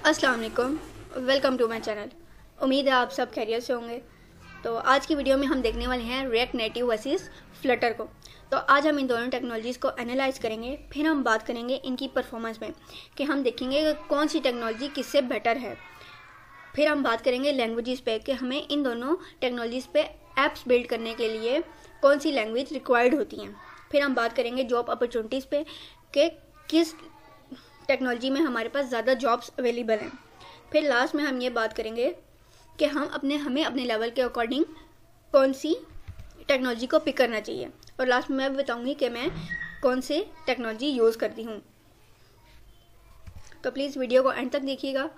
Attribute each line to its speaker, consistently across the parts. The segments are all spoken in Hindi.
Speaker 1: अस्सलाम वालेकुम, वेलकम टू माय चैनल। उम्मीद है आप सब खैरियत से होंगे। तो आज की वीडियो में हम देखने वाले हैं रिएक्ट नेटिव वर्सेस फ्लटर को। तो आज हम इन दोनों टेक्नोलॉजीज़ को एनालाइज करेंगे, फिर हम बात करेंगे इनकी परफॉर्मेंस में कि हम देखेंगे कि कौन सी टेक्नोलॉजी किससे बेटर है। फिर हम बात करेंगे लैंग्वेजेस पे कि हमें इन दोनों टेक्नोलॉजीज़ पे ऐप्स बिल्ड करने के लिए कौन सी लैंग्वेज रिक्वायर्ड होती हैं। फिर हम बात करेंगे जॉब अपॉर्चुनिटीज़ पे कि किस टेक्नोलॉजी में हमारे पास ज़्यादा जॉब्स अवेलेबल हैं। फिर लास्ट में हम ये बात करेंगे कि हमें अपने लेवल के अकॉर्डिंग कौन सी टेक्नोलॉजी को पिक करना चाहिए। और लास्ट में मैं बताऊंगी कि मैं कौन सी टेक्नोलॉजी यूज़ करती हूँ। तो प्लीज़ वीडियो को एंड तक देखिएगा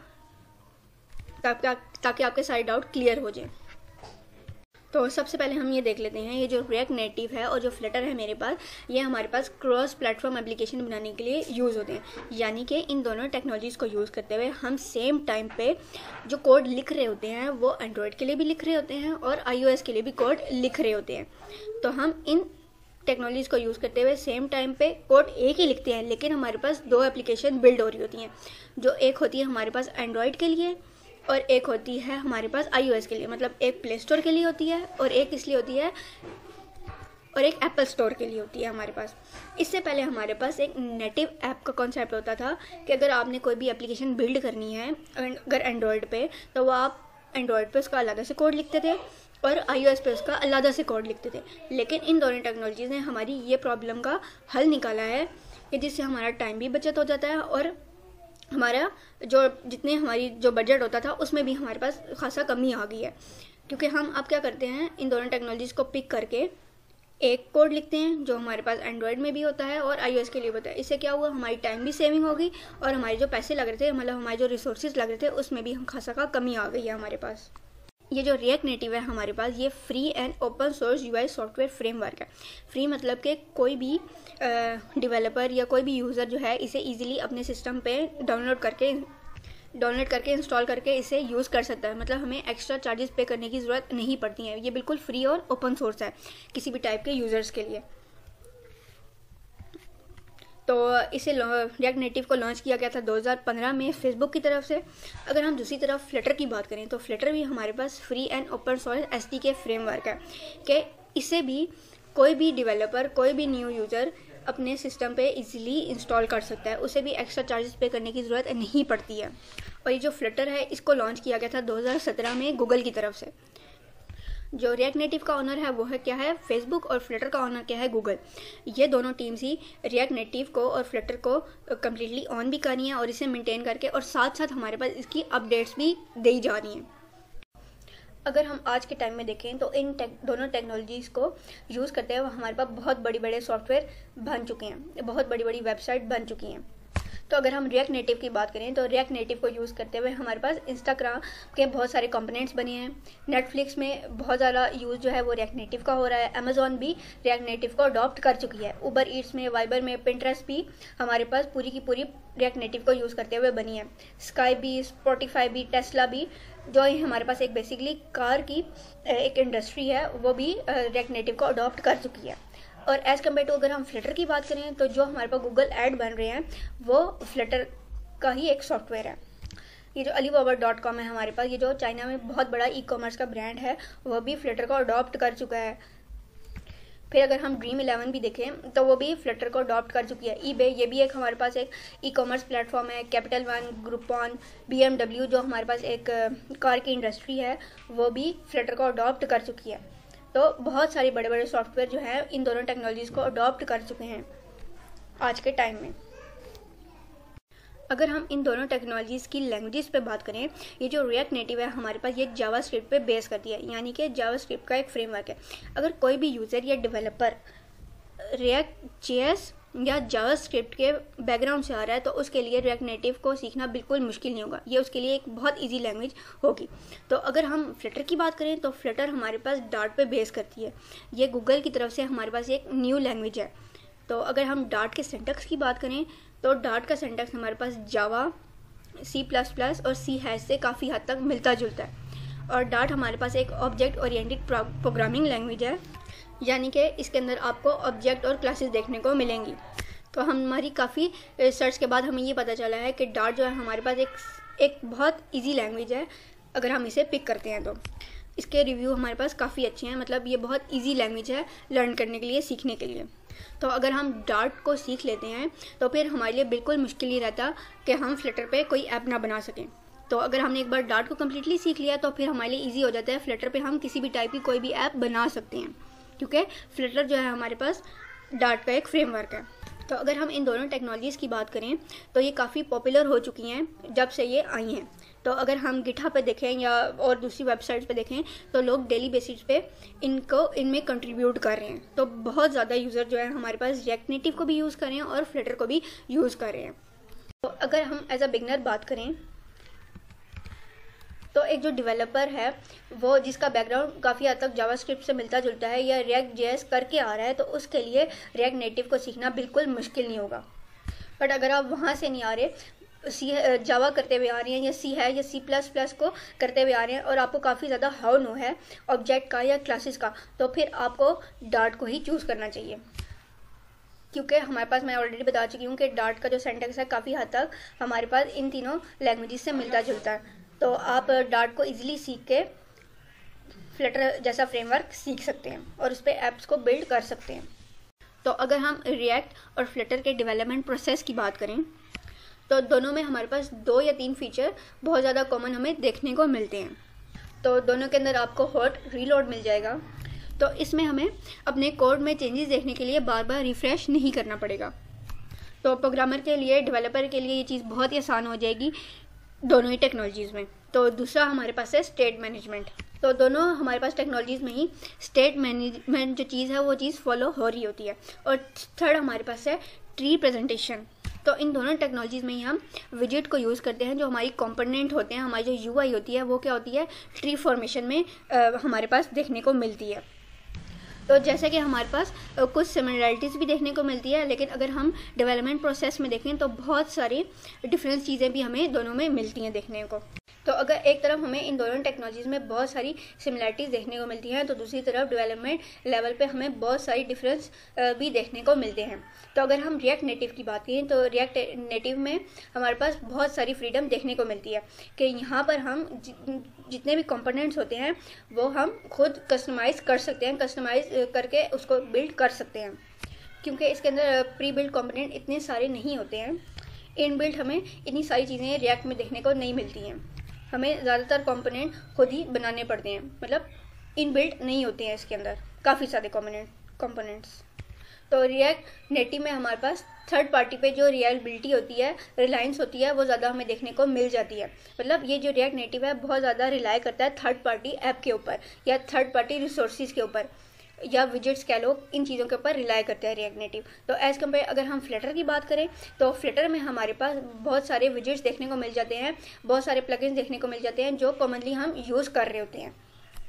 Speaker 1: ताकि आपके सारे डाउट क्लियर हो जाए। तो सबसे पहले हम ये देख लेते हैं, ये जो रिएक्ट नेटिव है और जो फ्लटर है मेरे पास, ये हमारे पास क्रॉस प्लेटफॉर्म एप्लीकेशन बनाने के लिए यूज़ होते हैं। यानी कि इन दोनों टेक्नोलॉजीज़ को यूज़ करते हुए हम सेम टाइम पे जो कोड लिख रहे होते हैं वो एंड्रॉयड के लिए भी लिख रहे होते हैं और iOS के लिए भी कोड लिख रहे होते हैं। तो हम इन टेक्नोलॉजीज़ को यूज़ करते हुए सेम टाइम पे कोड एक ही लिखते हैं, लेकिन हमारे पास दो एप्लीकेशन बिल्ड हो रही होती हैं। जो एक होती है हमारे पास एंड्रॉयड के लिए और एक होती है हमारे पास iOS के लिए। मतलब एक प्ले स्टोर के लिए होती है और एक इसलिए होती है और एक एप्पल स्टोर के लिए होती है हमारे पास। इससे पहले हमारे पास एक नेटिव ऐप का कॉन्सेप्ट होता था कि अगर आपने कोई भी एप्लीकेशन बिल्ड करनी है अगर एंड्रॉयड पे, तो वो आप एंड्रॉयड पे उसका अलग से कोड लिखते थे और iOS पे उसका अलग से कोड लिखते थे। लेकिन इन दोनों टेक्नोलॉजीज़ ने हमारी ये प्रॉब्लम का हल निकाला है कि जिससे हमारा टाइम भी बचत हो जाता है और हमारा हमारी जो बजट होता था उसमें भी हमारे पास खासा कमी आ गई है। क्योंकि हम अब क्या करते हैं, इन दोनों टेक्नोलॉजीज़ को पिक करके एक कोड लिखते हैं जो हमारे पास एंड्रॉयड में भी होता है और iOS के लिए होता है। इससे क्या हुआ, हमारी टाइम भी सेविंग होगी और हमारे जो पैसे लग रहे थे, मतलब हमारे जो रिसोर्सेज लग रहे थे, उसमें भी हम खासा का कमी आ गई है हमारे पास। ये जो रिएक्ट नेटिव है हमारे पास, ये free and open source UI software framework है। फ्री मतलब कि कोई भी डेवलपर या कोई भी यूज़र जो है इसे इजीली अपने सिस्टम पे डाउनलोड करके इंस्टॉल करके इसे यूज़ कर सकता है। मतलब हमें एक्स्ट्रा चार्जेस पे करने की ज़रूरत नहीं पड़ती है। ये बिल्कुल फ्री और ओपन सोर्स है किसी भी टाइप के यूज़र्स के लिए। तो इसे रिएक्ट नेटिव को लॉन्च किया गया था 2015 में फेसबुक की तरफ से। अगर हम दूसरी तरफ फ्लटर की बात करें तो फ्लटर भी हमारे पास free and open source SDK framework है कि इसे भी कोई भी डेवलपर, कोई भी न्यू यूज़र अपने सिस्टम पे इजीली इंस्टॉल कर सकता है। उसे भी एक्स्ट्रा चार्जेस पे करने की ज़रूरत नहीं पड़ती है। और ये जो फ्लटर है इसको लॉन्च किया गया था 2017 में गूगल की तरफ से। जो रिएक्ट नेटिव का ऑनर है वो है क्या है, फेसबुक, और फ्लटर का ऑनर क्या है, गूगल। ये दोनों टीम्स ही रिएक्ट नेटिव को और फ्लटर को कम्प्लीटली ऑन भी कर रही हैं और इसे मेंटेन करके, और साथ साथ हमारे पास इसकी अपडेट्स भी दी जा रही हैं। अगर हम आज के टाइम में देखें तो इन दोनों टेक्नोलॉजीज़ को यूज़ करते हुए हमारे पास बहुत बड़े सॉफ्टवेयर बन चुके हैं, बहुत बड़ी वेबसाइट बन चुकी हैं। तो अगर हम रिएक्ट नेटिव की बात करें तो रिएक्ट नेटिव को यूज़ करते हुए हमारे पास इंस्टाग्राम के बहुत सारे कंपोनेंट्स बने हैं। नेटफ्लिक्स में बहुत ज़्यादा यूज़ जो है वो रिएक्ट नेटिव का हो रहा है। अमेजॉन भी रिएक्ट नेटिव को अडॉप्ट कर चुकी है। उबर ईट्स में, वाइबर में, पिंटरेस्ट भी हमारे पास पूरी की पूरी रिएक्ट नेटिव को यूज़ करते हुए बनी है। स्काई भी, स्पॉटिफाई भी, टेस्ला भी, जो हमारे पास एक बेसिकली कार की एक इंडस्ट्री है, वो भी रिएक्ट नेटिव को अडॉप्ट कर चुकी है। और एज़ कम्पेयर टू अगर हम फ्लटर की बात करें तो जो हमारे पास गूगल ऐड बन रहे हैं वो फ्लटर का ही एक सॉफ्टवेयर है। ये जो alibaba.com है हमारे पास, ये जो चाइना में बहुत बड़ा ई-कॉमर्स का ब्रांड है, वह भी फ्लटर को अडॉप्ट कर चुका है। फिर अगर हम Dream11 भी देखें तो वो भी फ्लटर को अडॉप्ट कर चुकी है। eBay, ये भी एक हमारे पास एक ई-कॉमर्स प्लेटफॉर्म है। कैपिटल वन, ग्रुपॉन, BMW, जो हमारे पास एक कार की इंडस्ट्री है, वो भी फ्लटर को अडॉप्ट कर चुकी है। तो बहुत सारे बड़े सॉफ्टवेयर जो है इन दोनों टेक्नोलॉजीज़ को अडॉप्ट कर चुके हैं आज के टाइम में। अगर हम इन दोनों टेक्नोलॉजीज़ की लैंग्वेजेस पे बात करें, ये जो रिएक्ट नेटिव है हमारे पास, ये जावास्क्रिप्ट पे बेस करती है। यानी कि जावास्क्रिप्ट का एक फ्रेमवर्क है। अगर कोई भी यूज़र या डेवलपर रिएक्ट JS या जावास्क्रिप्ट के बैकग्राउंड से आ रहा है तो उसके लिए रिएक्ट नेटिव को सीखना बिल्कुल मुश्किल नहीं होगा। ये उसके लिए एक बहुत इजी लैंग्वेज होगी। तो अगर हम फ्लटर की बात करें तो फ्लटर हमारे पास डार्ट पे बेस करती है। ये गूगल की तरफ से हमारे पास एक न्यू लैंग्वेज है। तो अगर हम डार्ट के सिंटैक्स की बात करें तो डार्ट का सिंटैक्स हमारे पास जावा, C++ और C# से काफ़ी हद तक मिलता जुलता है। और डार्ट हमारे पास एक ऑब्जेक्ट ओरिएंटेड प्रोग्रामिंग लैंग्वेज है, यानी कि इसके अंदर आपको ऑब्जेक्ट और क्लासेस देखने को मिलेंगी। तो हमारी काफ़ी सर्च के बाद हमें ये पता चला है कि डार्ट जो है हमारे पास एक बहुत इजी लैंग्वेज है अगर हम इसे पिक करते हैं तो। इसके रिव्यू हमारे पास काफ़ी अच्छे हैं, मतलब ये बहुत इजी लैंग्वेज है लर्न करने के लिए, सीखने के लिए। तो अगर हम डार्ट को सीख लेते हैं तो फिर हमारे लिए बिल्कुल मुश्किल नहीं रहता कि हम फ्लटर पे कोई ऐप ना बना सकें। तो अगर हमने एक बार डार्ट को कम्प्लीटली सीख लिया तो फिर हमारे लिए ईजी हो जाता है, फ्लटर पे हम किसी भी टाइप की कोई भी ऐप बना सकते हैं, क्योंकि फ्लटर जो है हमारे पास डार्ट का एक फ्रेमवर्क है। तो अगर हम इन दोनों टेक्नोलॉजीज़ की बात करें तो ये काफ़ी पॉपुलर हो चुकी हैं जब से ये आई हैं। तो अगर हम गिटहब पे देखें या और दूसरी वेबसाइट्स पे देखें तो लोग डेली बेसिस पे इनमें कंट्रीब्यूट कर रहे हैं। तो बहुत ज़्यादा यूज़र जो है हमारे पास रिएक्ट नेटिव को भी यूज़ कर रहे हैं और फ्लटर को भी यूज़ कर रहे हैं। तो अगर हम एज अ बिगनर बात करें तो एक जो डेवलपर है वो जिसका बैकग्राउंड काफ़ी हद तक जावास्क्रिप्ट से मिलता जुलता है या रिएक्ट जेएस करके आ रहा है, तो उसके लिए रिएक्ट नेटिव को सीखना बिल्कुल मुश्किल नहीं होगा। बट अगर आप वहाँ से नहीं आ रहे, जावा करते हुए आ रही हैं या सी है या C++ को करते हुए आ रहे हैं और आपको काफ़ी ज़्यादा हाउ नो है ऑब्जेक्ट का या क्लासेस का, तो फिर आपको डार्ट को ही चूज़ करना चाहिए। क्योंकि हमारे पास, मैं ऑलरेडी बता चुकी हूँ कि डार्ट का जो सेंटेक्स है काफ़ी हद तक हमारे पास इन तीनों लैंग्वेजेस से मिलता जुलता है। तो आप डार्ट को इजीली सीख के फ्लटर जैसा फ्रेमवर्क सीख सकते हैं और उस पर ऐप्स को बिल्ड कर सकते हैं। तो अगर हम रिएक्ट और फ्लटर के डेवलपमेंट प्रोसेस की बात करें तो दोनों में हमारे पास 2 या 3 फीचर बहुत ज़्यादा कॉमन हमें देखने को मिलते हैं। तो दोनों के अंदर आपको हॉट रीलोड मिल जाएगा, तो इसमें हमें अपने कोड में चेंजेस देखने के लिए बार बार रिफ़्रेश नहीं करना पड़ेगा। तो प्रोग्रामर के लिए, डेवलपर के लिए ये चीज़ बहुत ही आसान हो जाएगी दोनों ही टेक्नोलॉजीज़ में। तो दूसरा हमारे पास है स्टेट मैनेजमेंट। तो दोनों हमारे पास टेक्नोलॉजीज़ में ही स्टेट मैनेजमेंट जो चीज़ है वो चीज़ फॉलो हो रही होती है। और थर्ड हमारे पास है ट्री प्रेजेंटेशन। तो इन दोनों टेक्नोलॉजीज़ में ही हम विजेट को यूज़ करते हैं। जो हमारी कंपोनेंट होते हैं, हमारी जो यूआई होती है वो क्या होती है, ट्री फॉर्मेशन में हमारे पास देखने को मिलती है। तो जैसे कि हमारे पास कुछ सिमिलरिटीज़ भी देखने को मिलती है, लेकिन अगर हम डेवलपमेंट प्रोसेस में देखें तो बहुत सारी डिफरेंस चीज़ें भी हमें दोनों में मिलती हैं देखने को। तो अगर एक तरफ हमें इन दोनों टेक्नोलॉजीज़ में बहुत सारी सिमिलरिटीज़ देखने को मिलती हैं तो दूसरी तरफ डेवलपमेंट लेवल पे हमें बहुत सारी डिफरेंस भी देखने को मिलते हैं। तो अगर हम रिएक्ट नेटिव की बात करें तो रिएक्ट नेटिव में हमारे पास बहुत सारी फ्रीडम देखने को मिलती है कि यहाँ पर हम जितने भी कंपोनेंट्स होते हैं वो हम खुद कस्टमाइज़ कर सकते हैं, कस्टमाइज़ करके उसको बिल्ड कर सकते हैं। क्योंकि इसके अंदर प्री बिल्ड कंपोनेंट इतने सारे नहीं होते हैं, इन बिल्ड हमें इतनी सारी चीज़ें रिएक्ट में देखने को नहीं मिलती हैं। हमें ज़्यादातर कंपोनेंट खुद ही बनाने पड़ते हैं, मतलब इन बिल्ड नहीं होते हैं इसके अंदर काफ़ी सारे कंपोनेंट्स। तो रिएक्ट नेटिव में हमारे पास थर्ड पार्टी पे जो रिलायबिलिटी होती है, रिलायंस होती है, वो ज़्यादा हमें देखने को मिल जाती है। मतलब ये जो रिएक्ट नेटिव है बहुत ज़्यादा रिलाय करता है थर्ड पार्टी ऐप के ऊपर या थर्ड पार्टी रिसोर्सेज के ऊपर या विजेट्स कह लो, इन चीज़ों के ऊपर रिलाय करते हैं रिएक्ट नेटिव। तो एज़ कम्पेयर अगर हम फ्लटर की बात करें तो फ्लटर में हमारे पास बहुत सारे विजेट्स देखने को मिल जाते हैं, बहुत सारे प्लगइन्स देखने को मिल जाते हैं जो कॉमनली हम यूज़ कर रहे होते हैं।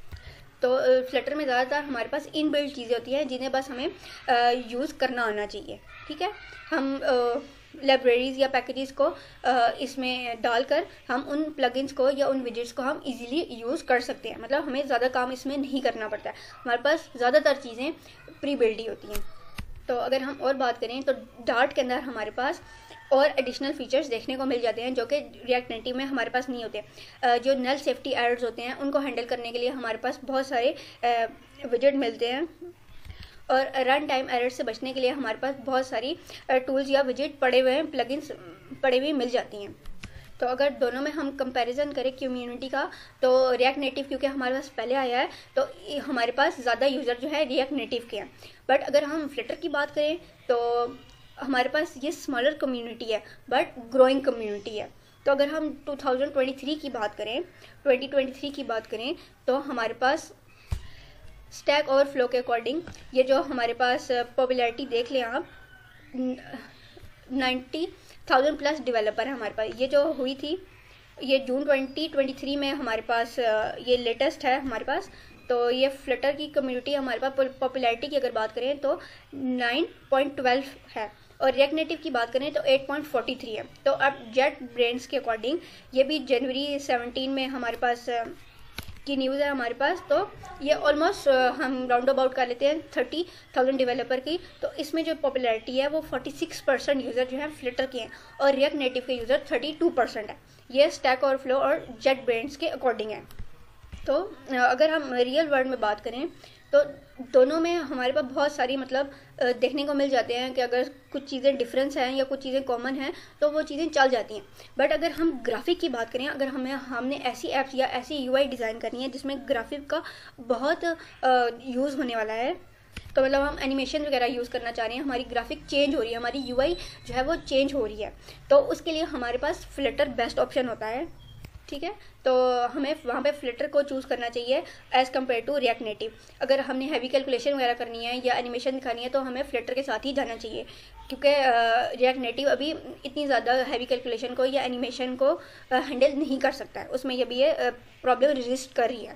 Speaker 1: तो फ्लटर में ज़्यादातर हमारे पास इन बिल्ड चीज़ें होती हैं जिन्हें बस हमें यूज़ करना आना चाहिए। ठीक है, हम लाइब्रेरीज़ या पैकेजेस को इसमें डालकर हम उन प्लगइन्स को या उन विजेट्स को हम इजीली यूज़ कर सकते हैं। मतलब हमें ज़्यादा काम इसमें नहीं करना पड़ता है, हमारे पास ज़्यादातर चीज़ें प्री बिल्ड ही होती हैं। तो अगर हम और बात करें तो डार्ट के अंदर हमारे पास और एडिशनल फीचर्स देखने को मिल जाते हैं जो कि रिएक्ट नेटिव में हमारे पास नहीं होते। जो नल सेफ्टी एरर्स होते हैं उनको हैंडल करने के लिए हमारे पास बहुत सारे विजेट मिलते हैं और रन टाइम एरर से बचने के लिए हमारे पास बहुत सारी टूल्स या विजेट पड़े हुए हैं, प्लगइन्स पड़े हुए मिल जाती हैं। तो अगर दोनों में हम कंपैरिजन करें कम्युनिटी का तो रिएक्ट नेटिव क्योंकि हमारे पास पहले आया है तो हमारे पास ज़्यादा यूज़र जो है रिएक्ट नेटिव के हैं। बट अगर हम फ्लटर की बात करें तो हमारे पास ये स्मॉलर कम्युनिटी है बट ग्रोइंग कम्युनिटी है। तो अगर हम 2023 की बात करें, 2023 की बात करें तो हमारे पास स्टैक ओवरफ्लो के अकॉर्डिंग ये जो हमारे पास पॉपुलैरिटी देख लें आप, 90,000 प्लस डेवलपर है हमारे पास। ये जो हुई थी ये जून 2023 में हमारे पास ये लेटेस्ट है हमारे पास। तो ये फ्लटर की कम्युनिटी हमारे पास पॉपुलैरिटी की अगर बात करें तो 9.12 है और रिएक्ट नेटिव की बात करें तो 8.43 है। तो अब जेट ब्रेन्स के अकॉर्डिंग ये भी जनवरी 17 में हमारे पास की न्यूज़ है हमारे पास। तो ये ऑलमोस्ट हम राउंड अबाउट कर लेते हैं 30,000 डेवलपर की। तो इसमें जो पॉपुलैरिटी है वो 46% यूज़र जो है फ्लिटर के हैं और रिएक्ट नेटिव के यूज़र 32% है। ये स्टैक ओवरफ्लो और जेट ब्रेन्स के अकॉर्डिंग है। तो अगर हम रियल वर्ल्ड में बात करें तो दोनों में हमारे पास बहुत सारी मतलब देखने को मिल जाते हैं कि अगर कुछ चीज़ें डिफरेंस हैं या कुछ चीज़ें कॉमन हैं तो वो चीज़ें चल जाती हैं। बट अगर हम ग्राफिक की बात करें, अगर हमने ऐसी ऐप्स या ऐसी यूआई डिज़ाइन करनी है जिसमें ग्राफिक का बहुत यूज़ होने वाला है, तो मतलब हम एनिमेशन वगैरह यूज़ करना चाह रहे हैं, हमारी ग्राफिक चेंज हो रही है, हमारी यूआई जो है वो चेंज हो रही है, तो उसके लिए हमारे पास फ्लिटर बेस्ट ऑप्शन होता है। ठीक है, तो हमें वहाँ पे फ्लिटर को चूज़ करना चाहिए as compare to React Native. अगर हमने हैवी कैलकुलेशन वगैरह करनी है या एनिमेशन दिखानी है तो हमें फ्लिटर के साथ ही जाना चाहिए, क्योंकि रिएक्ट नेटिव अभी इतनी ज़्यादा हैवी कैलकुलेशन को या एनिमेशन को हैंडल नहीं कर सकता है, उसमें ये भी ये प्रॉब्लम रेजिस्ट कर रही है।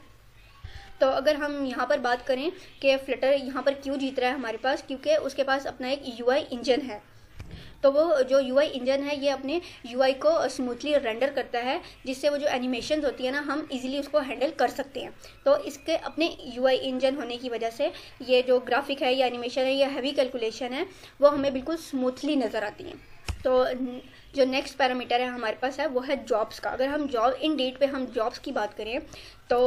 Speaker 1: तो अगर हम यहाँ पर बात करें कि फ्लिटर यहाँ पर क्यों जीत रहा है हमारे पास, क्योंकि उसके पास अपना एक यूआई इंजन है। तो वो जो यूआई इंजन है ये अपने यूआई को स्मूथली रेंडर करता है, जिससे वो जो एनिमेशंस होती है ना हम इजीली उसको हैंडल कर सकते हैं। तो इसके अपने यूआई इंजन होने की वजह से ये जो ग्राफिक है या एनिमेशन है या हैवी कैलकुलेशन है वो हमें बिल्कुल स्मूथली नज़र आती हैं। तो जो नेक्स्ट पैरामीटर है हमारे पास है वो है जॉब्स का। अगर हम इंडीड पे हम जॉब्स की बात करें तो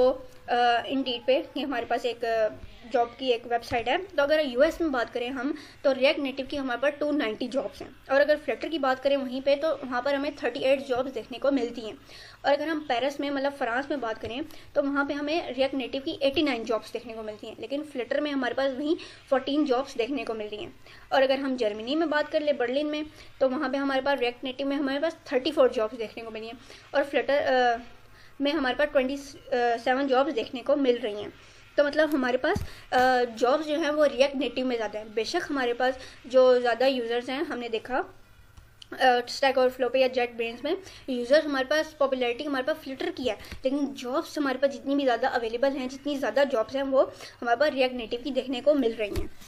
Speaker 1: इंडीड पे ये हमारे पास एक जॉब की एक वेबसाइट है। तो अगर यूएस में बात करें हम तो रिएक्ट नेटिव की हमारे पास 290 जॉब्स हैं, और अगर फ्लिटर की बात करें वहीं पे तो वहाँ पर हमें 38 जॉब्स देखने को मिलती हैं। और अगर हम पेरिस में मतलब फ्रांस में बात करें तो वहाँ पे हमें रिएक्ट नेटिव की 89 जॉब्स देखने को मिलती हैं, लेकिन फ्लिटर में हमारे पास वहीं 14 जॉब्स देखने को मिल रही हैं। और अगर हम जर्मनी में बात कर ले बर्लिन में तो वहाँ पर हमारे पास रिएक्ट नेटिव में हमारे पास 34 जॉब्स देखने को मिली हैं और फ्लिटर में हमारे पास 27 जॉब्स देखने को मिल रही हैं। तो मतलब हमारे पास जॉब्स जो हैं वो रिएक्ट नेटिव में ज़्यादा है। बेशक हमारे पास जो ज़्यादा यूज़र्स हैं हमने देखा स्टैक ओवरफ्लो पे या जेट ब्रेन्स में यूज़र्स हमारे पास पॉपुलैरिटी हमारे पास फ्लिटर की है, लेकिन जॉब्स हमारे पास जितनी भी ज़्यादा अवेलेबल हैं, जितनी ज़्यादा जॉब्स हैं वो हमारे पास रिएक्ट नेटिव की देखने को मिल रही हैं।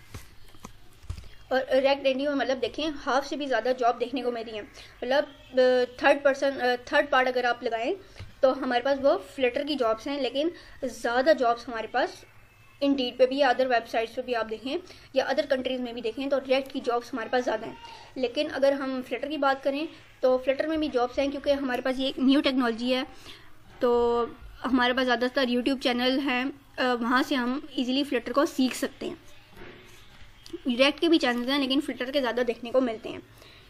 Speaker 1: और रिएक्ट नेटिव में मतलब देखें हाफ से भी ज़्यादा जॉब देखने को मिल रही हैं। मतलब थर्ड पार्ट अगर आप लगाएं तो हमारे पास वो फ्लिटर की जॉब्स हैं, लेकिन ज़्यादा जॉब्स हमारे पास इंडीड पे भी या अदर वेबसाइट्स पे भी आप देखें या अदर कंट्रीज़ में भी देखें तो रिएक्ट की जॉब्स हमारे पास ज़्यादा हैं। लेकिन अगर हम फ्लिटर की बात करें तो फ्लिटर में भी जॉब्स हैं, क्योंकि हमारे पास ये एक न्यू टेक्नोलॉजी है। तो हमारे पास ज़्यादातर यूट्यूब चैनल हैं, वहाँ से हम ईज़िली फ्लिटर को सीख सकते हैं। रिएक्ट के भी चैनल्स हैं लेकिन फ्लिटर के ज़्यादा देखने को मिलते हैं।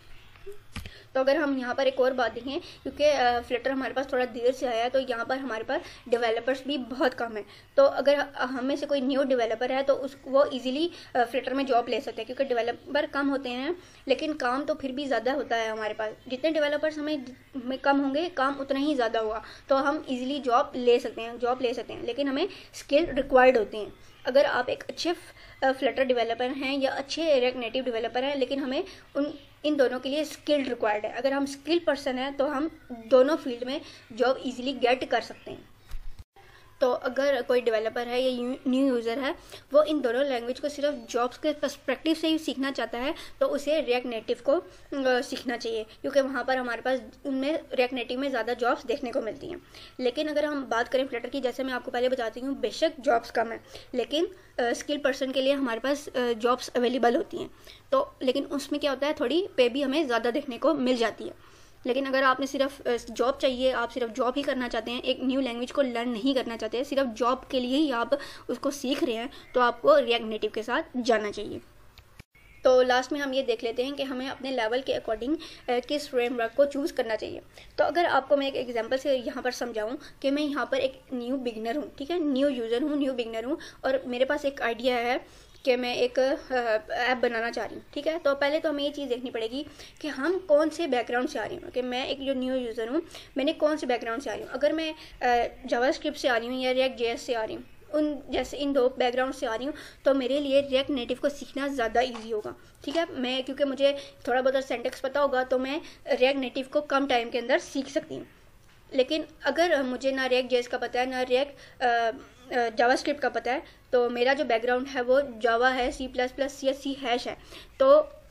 Speaker 1: तो अगर हम यहाँ पर एक और बात देखें, क्योंकि फ्लिटर हमारे पास थोड़ा देर से आया है तो यहाँ पर हमारे पास डेवलपर्स भी बहुत कम है। तो अगर हम में से कोई न्यू डेवलपर है तो वो इजीली फ्लिटर में जॉब ले सकते हैं, क्योंकि डेवलपर कम होते हैं लेकिन काम तो फिर भी ज़्यादा होता है हमारे पास। जितने डेवलपर्स हमें कम होंगे काम उतना ही ज़्यादा होगा, तो हम इजीली जॉब ले सकते हैं, लेकिन हमें स्किल रिक्वायर्ड होती हैं। अगर आप एक अच्छे फ्लिटर डेवलपर हैं या अच्छे रिएक्ट नेटिव डेवलपर हैं, लेकिन हमें इन दोनों के लिए स्किल रिक्वायर्ड है। अगर हम स्किल पर्सन हैं तो हम दोनों फील्ड में जॉब इजीली गेट कर सकते हैं। तो अगर कोई डेवलपर है या न्यू यूज़र है वो इन दोनों लैंग्वेज को सिर्फ जॉब्स के पर्सपेक्टिव से ही सीखना चाहता है तो उसे रिएक्ट नेटिव को सीखना चाहिए, क्योंकि वहाँ पर हमारे पास उनमें रिएक्ट नेटिव में ज़्यादा जॉब्स देखने को मिलती हैं। लेकिन अगर हम बात करें फ्लिटर की, जैसे मैं आपको पहले बताती हूँ, बेशक जॉब्स कम है लेकिन स्किल पर्सन के लिए हमारे पास जॉब्स अवेलेबल होती हैं। तो लेकिन उसमें क्या होता है, थोड़ी पे भी हमें ज़्यादा देखने को मिल जाती है। लेकिन अगर आपने सिर्फ जॉब चाहिए, आप सिर्फ जॉब ही करना चाहते हैं, एक न्यू लैंग्वेज को लर्न नहीं करना चाहते हैं, सिर्फ जॉब के लिए ही आप उसको सीख रहे हैं, तो आपको रिएक्ट नेटिव के साथ जाना चाहिए। तो लास्ट में हम ये देख लेते हैं कि हमें अपने लेवल के अकॉर्डिंग किस फ्रेमवर्क को चूज़ करना चाहिए। तो अगर आपको मैं एक एग्जांपल से यहाँ पर समझाऊँ कि मैं यहाँ पर एक न्यू बिगनर हूँ, ठीक है, न्यू यूज़र हूँ, न्यू बिगनर हूँ, और मेरे पास एक आइडिया है कि मैं एक ऐप बनाना चाह रही हूँ, ठीक है। तो पहले तो हमें ये चीज़ देखनी पड़ेगी कि हम कौन से बैकग्राउंड से आ रही हूँ, कि मैं एक जो न्यू यूज़र हूँ मैंने कौन से बैकग्राउंड से आ रही हूँ। अगर मैं जावास्क्रिप्ट से आ रही हूँ या रिएक्ट जेएस से आ रही हूँ, इन दो बैकग्राउंड से आ रही हूँ, तो मेरे लिए रिएक्ट नेटिव को सीखना ज़्यादा ईजी होगा, ठीक है। मैं क्योंकि मुझे थोड़ा बहुत सिंटैक्स पता होगा तो मैं रिएक्ट नेटिव को कम टाइम के अंदर सीख सकती हूँ। लेकिन अगर मुझे ना रिएक्ट जेएस का पता है ना रिएक्ट जावास्क्रिप्ट का पता है, तो मेरा जो बैकग्राउंड है वो जावा है, C++, CSC हैश है, तो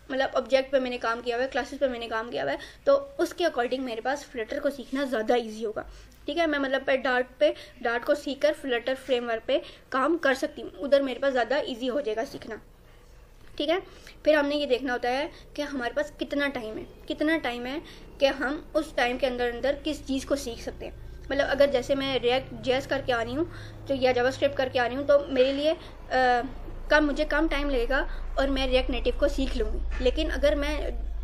Speaker 2: मतलब ऑब्जेक्ट पे मैंने काम किया हुआ है, क्लासेस पे मैंने काम किया हुआ है, तो उसके अकॉर्डिंग मेरे पास फ्लटर को सीखना ज़्यादा ईजी होगा। ठीक है, मैं मतलब डार्ट को सीख कर फ्लटर फ्रेमवर्क पे काम कर सकती हूँ, उधर मेरे पास ज़्यादा ईजी हो जाएगा सीखना। ठीक है, फिर हमने ये देखना होता है कि हमारे पास कितना टाइम है कि हम उस टाइम के अंदर किस चीज़ को सीख सकते हैं। मतलब अगर जैसे मैं रिएक्ट जेएस करके आ रही हूँ तो या जावास्क्रिप्ट करके आ रही हूँ, तो मेरे लिए मुझे कम टाइम लगेगा और मैं रिएक्ट नेटिव को सीख लूँगी। लेकिन अगर मैं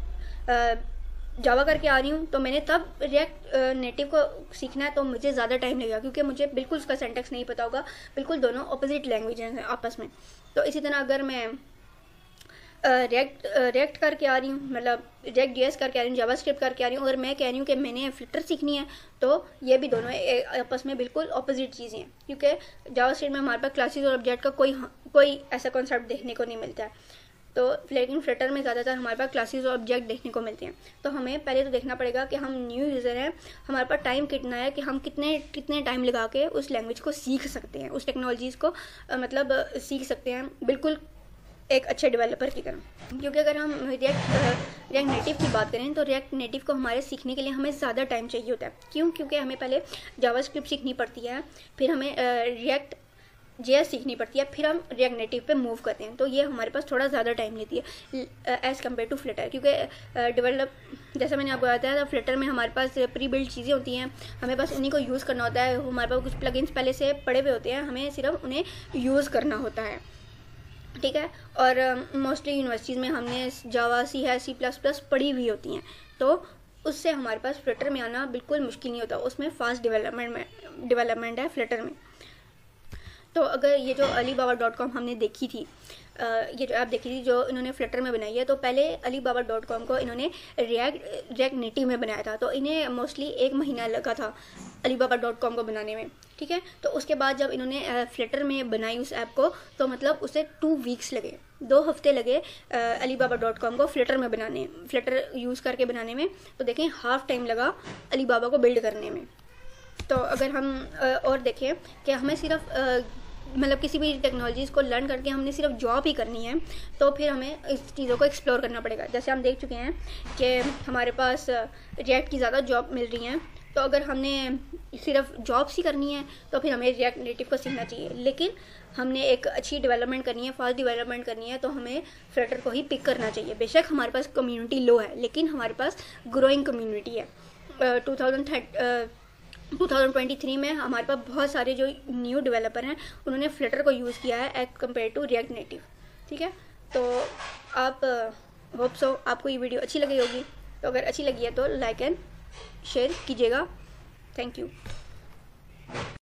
Speaker 2: जावा करके आ रही हूँ तो मैंने तब रिएक्ट नेटिव को सीखना है, तो मुझे ज़्यादा टाइम लगेगा क्योंकि मुझे बिल्कुल उसका सिंटैक्स नहीं पता होगा, बिल्कुल दोनों ऑपोजिट लैंग्वेज हैं आपस में। तो इसी तरह अगर मैं रिएक्ट करके आ रही हूँ, मतलब रिएक्ट जेएस करके आ रही हूँ, जावास्क्रिप्ट करके आ रही हूँ, अगर मैं कह रही हूँ कि मैंने फ्लटर सीखनी है, तो ये भी दोनों आपस में बिल्कुल ऑपोजिट चीज़ें हैं, क्योंकि जावास्क्रिप्ट में हमारे पास क्लासेस और ऑब्जेक्ट का कोई ऐसा कॉन्सेप्ट देखने को नहीं मिलता है, तो लेकिन फ्लटर में ज़्यादातर हमारे पास क्लासेस और ऑब्जेक्ट देखने को मिलते हैं। तो हमें पहले तो देखना पड़ेगा कि हम न्यू यूज़र हैं, हमारे पास टाइम कितना है कि हम कितने टाइम लगा के उस लैंग्वेज को सीख सकते हैं, उस टेक्नोलॉजीज़ को मतलब सीख सकते हैं बिल्कुल एक अच्छे डेवलपर की तरह। क्योंकि अगर हम रिएक्ट नेटिव की बात करें तो रिएक्ट नेटिव को हमारे सीखने के लिए हमें ज़्यादा टाइम चाहिए होता है। क्यों? क्योंकि हमें पहले जावास्क्रिप्ट सीखनी पड़ती है, फिर हमें रिएक्ट जेएस सीखनी पड़ती है, फिर हम रिएक्ट नेटिव पे मूव करते हैं, तो ये हमारे पास थोड़ा ज़्यादा टाइम लेती है एज़ कम्पेयर टू फ्लटर। क्योंकि जैसा मैंने आपको बताया था, फ्लटर में हमारे पास प्री बिल्ड चीज़ें होती हैं, हमें बस उन्हीं को यूज़ करना होता है, हमारे पास कुछ प्लगइन्स पहले से पड़े हुए होते हैं, हमें सिर्फ उन्हें यूज़ करना होता है। ठीक है, और मोस्टली यूनिवर्सिटीज़ में हमने जावा C++ पढ़ी हुई होती हैं, तो उससे हमारे पास फ्लटर में आना बिल्कुल मुश्किल नहीं होता, उसमें फास्ट डेवलपमेंट है फ्लटर में। तो अगर ये जो alibaba.com हमने देखी थी, ये जो ऐप देखी थी जो इन्होंने फ्लटर में बनाई है, तो पहले alibaba.com को इन्होंने रिएक्ट नेटिव में बनाया था, तो इन्हें मोस्टली 1 महीना लगा था alibaba.com को बनाने में। ठीक है, तो उसके बाद जब इन्होंने फ्लटर में बनाई उस ऐप को, तो मतलब उसे 2 वीक्स लगे, 2 हफ्ते लगे alibaba.com को फ्लटर यूज़ करके बनाने में। तो देखें, हाफ टाइम लगा अलीबाबा को बिल्ड करने में। तो अगर हम और देखें कि हमें सिर्फ मतलब किसी भी टेक्नोलॉजीज़ को लर्न करके हमने सिर्फ जॉब ही करनी है, तो फिर हमें इस चीज़ों को एक्सप्लोर करना पड़ेगा। जैसे हम देख चुके हैं कि हमारे पास रिएक्ट की ज़्यादा जॉब मिल रही हैं, तो अगर हमने सिर्फ जॉब्स ही करनी है तो फिर हमें रिएक्ट नेटिव को सीखना चाहिए। लेकिन हमने एक अच्छी डेवलपमेंट करनी है, फास्ट डेवलपमेंट करनी है, तो हमें फ्लटर को ही पिक करना चाहिए। बेशक हमारे पास कम्युनिटी लो है, लेकिन हमारे पास ग्रोइंग कम्युनिटी है। 2023 में हमारे पास बहुत सारे जो न्यू डेवलपर हैं, उन्होंने फ्लटर को यूज़ किया है as compare to React Native. ठीक है, तो आप होप सो आपको ये वीडियो अच्छी लगी होगी, तो अगर अच्छी लगी है तो लाइक एंड शेयर कीजिएगा। Thank you.